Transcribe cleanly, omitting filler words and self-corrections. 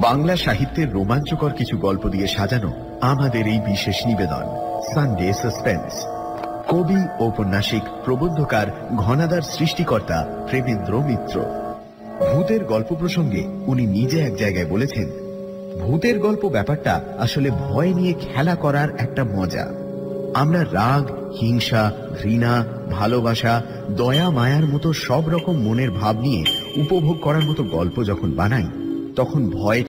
বাংলা সাহিত্যের রোমাঞ্চকর কিছু গল্প দিয়ে সাজানো আমাদের এই বিশেষ নিবেদন সানডে সাসপেন্স। কবি ঔপন্যাসিক প্রবন্ধকার ঘনাদার সৃষ্টিকর্তা প্রেমেন্দ্র মিত্র। ভূতের গল্প প্রসঙ্গে উনি নিজে এক জায়গায় বলেছেন, ভূতের গল্প ব্যাপারটা আসলে ভয় নিয়ে খেলা করার একটা মজা। আমরা রাগ, হিংসা, ঘৃণা, ভালোবাসা, দয়া, মায়ার মতো সব রকম মনের ভাব নিয়ে উপভোগ করার মতো গল্প যখন বানাই, তখন ভয়